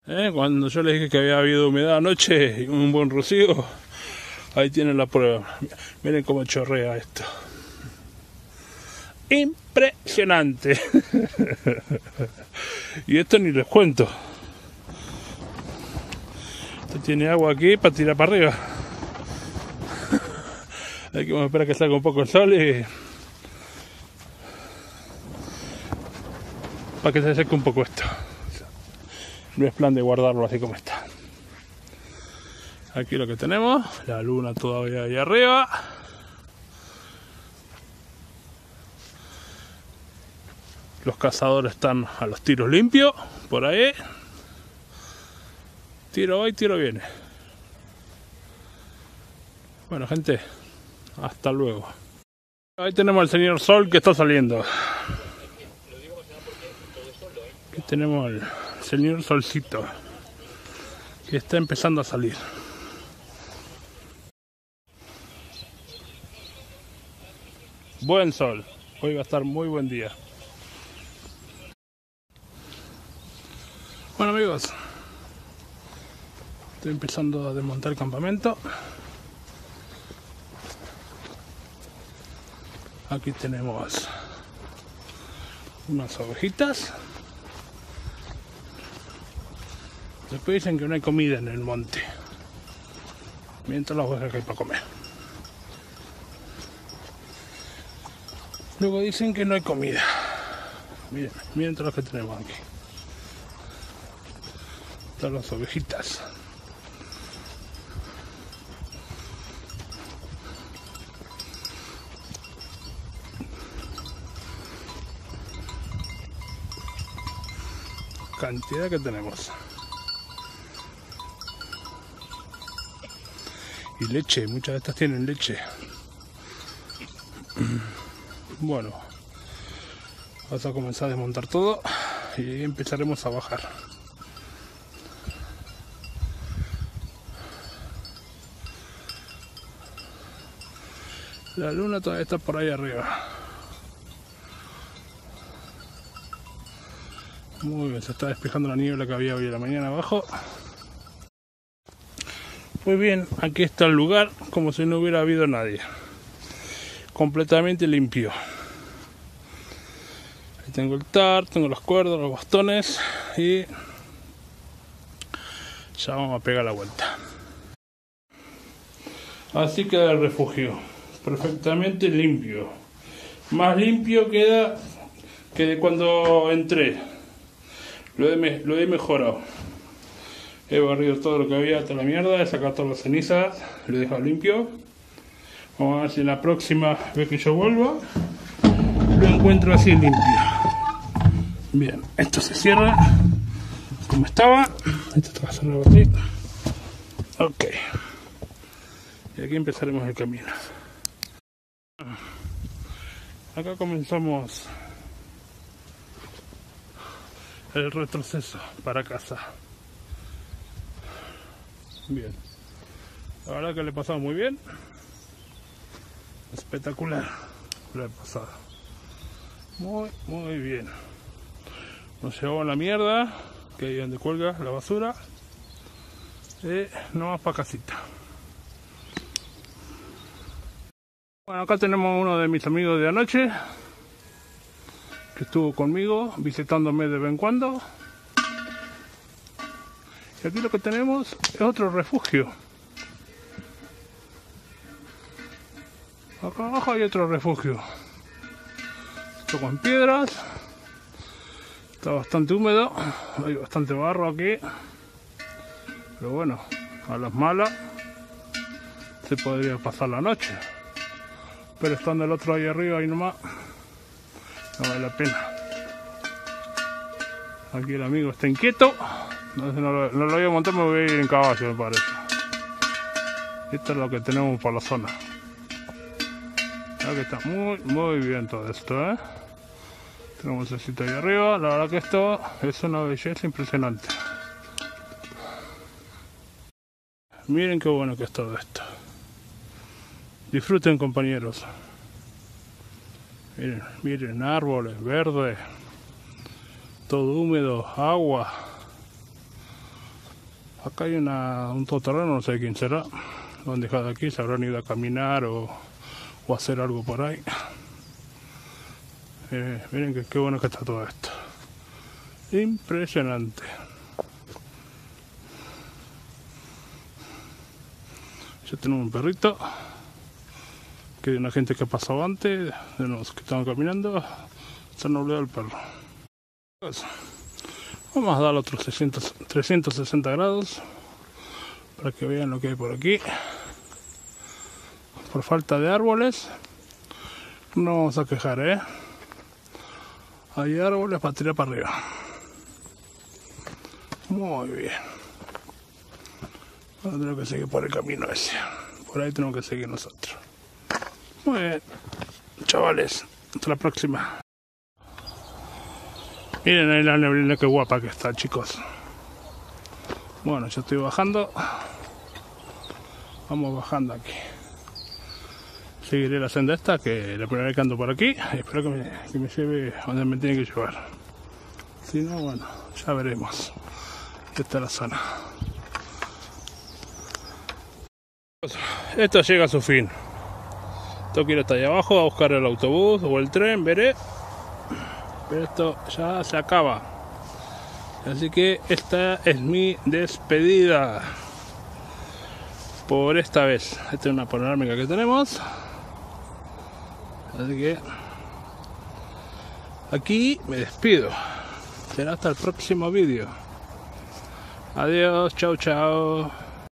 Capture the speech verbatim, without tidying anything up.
¿Eh? Cuando yo les dije que había habido humedad anoche y un buen rocío, ahí tienen la prueba. Miren cómo chorrea esto. Impresionante. Y esto ni les cuento. Esto tiene agua aquí para tirar para arriba. Hay que esperar que salga un poco el sol y para que se seque un poco esto. No es plan de guardarlo así como está. Aquí lo que tenemos, la luna todavía ahí arriba. Los cazadores están a los tiros limpios, por ahí. Tiro hoy, tiro viene. Bueno, gente, hasta luego. Ahí tenemos al señor Sol que está saliendo. Aquí tenemos al señor Solcito que está empezando a salir. Buen sol, hoy va a estar muy buen día. Bueno amigos, estoy empezando a desmontar el campamento. Aquí tenemos unas ovejitas. Después dicen que no hay comida en el monte, mientras las ovejas que hay para comer. Luego dicen que no hay comida. Miren, miren todos los que tenemos aquí. Todas las ovejitas. Cantidad que tenemos. Y leche, muchas de estas tienen leche. Bueno, vamos a comenzar a desmontar todo y ahí empezaremos a bajar. La luna todavía está por ahí arriba. Muy bien, se está despejando la niebla que había hoy en la mañana abajo. Muy bien, aquí está el lugar como si no hubiera habido nadie. Completamente limpio. Ahí tengo el tar, tengo las cuerdas, los bastones y ya vamos a pegar la vuelta. Así queda el refugio, perfectamente limpio. Más limpio queda que de cuando entré. Lo he, me lo he mejorado. He barrido todo lo que había hasta la mierda, he sacado todas las cenizas, lo he dejado limpio. Vamos a ver si en la próxima vez que yo vuelva lo encuentro así limpio. Bien, esto se cierra como estaba. Esto va a cerrar así. Ok. Y aquí empezaremos el camino. Acá comenzamos el retroceso para casa. Bien. La verdad que le he pasado muy bien. Espectacular. Lo he pasado. Muy, muy bien. Nos llevamos la mierda, que ahí donde cuelga la basura. Y no más para casita. Bueno, acá tenemos uno de mis amigos de anoche, que estuvo conmigo, visitándome de vez en cuando. Y aquí lo que tenemos es otro refugio. Acá abajo hay otro refugio. Esto con piedras. Está bastante húmedo. Hay bastante barro aquí. Pero bueno, a las malas se podría pasar la noche. Pero estando el otro ahí arriba, ahí nomás, no vale la pena. Aquí el amigo está inquieto. No, no, lo, no lo voy a montar, me voy a ir en caballo, me parece. Esto es lo que tenemos por la zona. Creo que está muy, muy bien todo esto, ¿eh? Tenemos el sitio ahí arriba. La verdad que esto es una belleza impresionante. Miren qué bueno que es todo esto. Disfruten, compañeros. Miren, miren, árboles verdes. Todo húmedo, agua. Acá hay una, un todoterreno, no sé quién será. Lo han dejado aquí, se habrán ido a caminar o, o a hacer algo por ahí. Eh, miren que qué bueno que está todo esto. Impresionante. Ya tenemos un perrito. Que de una gente que ha pasado antes, de los que estaban caminando, se han olvidado el perro. Pues, vamos a dar otros trescientos sesenta grados para que vean lo que hay por aquí. Por falta de árboles, no vamos a quejar, ¿eh? Hay árboles para tirar para arriba. Muy bien. Ahora tenemos que seguir por el camino ese. Por ahí tenemos que seguir nosotros. Muy bien, chavales, hasta la próxima. Miren ahí la neblina, qué guapa que está, chicos. Bueno, yo estoy bajando. Vamos bajando aquí. Seguiré la senda esta, que la primera vez que ando por aquí. Y espero que me, que me lleve a donde me tiene que llevar. Si no, bueno, ya veremos. Esta es la zona. Esto llega a su fin. Tengo que ir hasta allá abajo a buscar el autobús o el tren, veré. Pero esto ya se acaba. Así que esta es mi despedida. Por esta vez. Esta es una panorámica que tenemos. Así que aquí me despido. Será hasta el próximo vídeo. Adiós, chao, chao.